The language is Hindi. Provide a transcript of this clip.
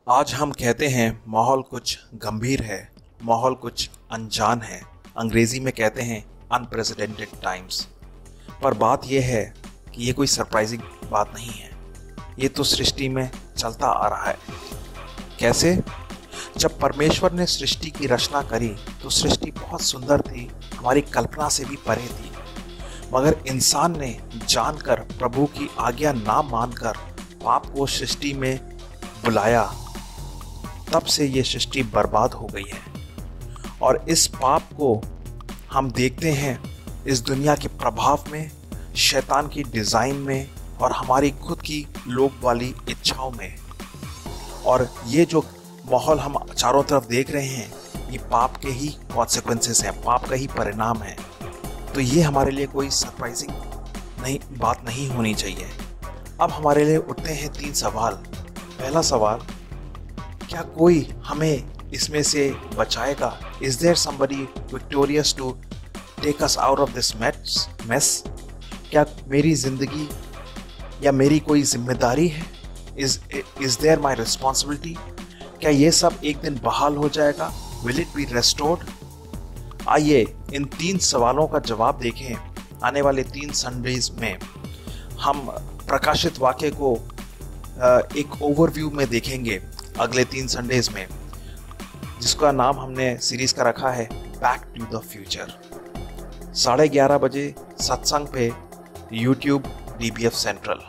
आज हम कहते हैं माहौल कुछ गंभीर है, माहौल कुछ अनजान है। अंग्रेजी में कहते हैं अनप्रेसिडेंटेड टाइम्स। पर बात यह है कि ये कोई सरप्राइजिंग बात नहीं है। ये तो सृष्टि में चलता आ रहा है। कैसे? जब परमेश्वर ने सृष्टि की रचना करी तो सृष्टि बहुत सुंदर थी, हमारी कल्पना से भी परे थी। मगर इंसान ने जानकर, प्रभु की आज्ञा ना मानकर पाप को सृष्टि में बुलाया, तब से ये सृष्टि बर्बाद हो गई है। और इस पाप को हम देखते हैं इस दुनिया के प्रभाव में, शैतान की डिज़ाइन में और हमारी खुद की लोभ वाली इच्छाओं में। और ये जो माहौल हम चारों तरफ देख रहे हैं, ये पाप के ही कॉन्सिक्वेंसेस हैं, पाप का ही परिणाम है। तो ये हमारे लिए कोई सरप्राइजिंग बात नहीं होनी चाहिए। अब हमारे लिए उठते हैं 3 सवाल। पहला सवाल, क्या कोई हमें इसमें से बचाएगा? Is there somebody victorious to take us out of this mess? क्या मेरी जिंदगी या मेरी कोई जिम्मेदारी है? Is there my responsibility? क्या ये सब एक दिन बहाल हो जाएगा? Will it be restored? आइए इन 3 सवालों का जवाब देखें। आने वाले 3 संडेज में हम प्रकाशित वाक्य को एक ओवरव्यू में देखेंगे अगले 3 संडेज में, जिसका नाम हमने सीरीज का रखा है बैक टू द फ्यूचर। 11:30 बजे सत्संग पे YouTube DBF सेंट्रल।